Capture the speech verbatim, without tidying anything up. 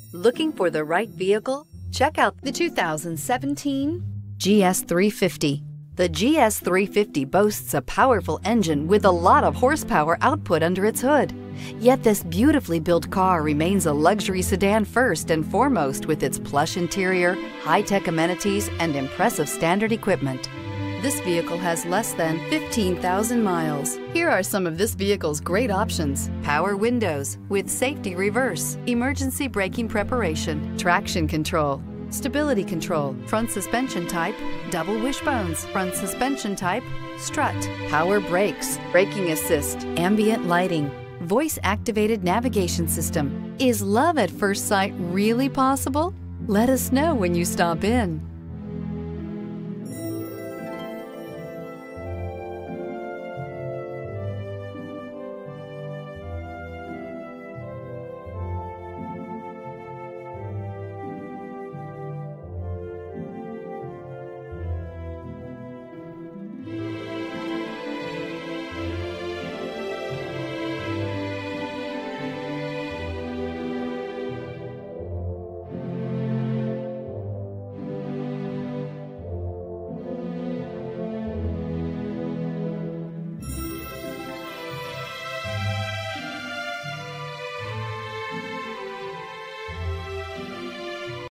Looking for the right vehicle? Check out the two thousand seventeen G S three fifty. The G S three fifty boasts a powerful engine with a lot of horsepower output under its hood. Yet this beautifully built car remains a luxury sedan first and foremost with its plush interior, high-tech amenities, and impressive standard equipment. This vehicle has less than fifteen thousand miles. Here are some of this vehicle's great options: power windows with safety reverse, emergency braking preparation, traction control, stability control, front suspension type, double wishbones, front suspension type, strut, power brakes, braking assist, ambient lighting, voice-activated navigation system. Is love at first sight really possible? Let us know when you stop in.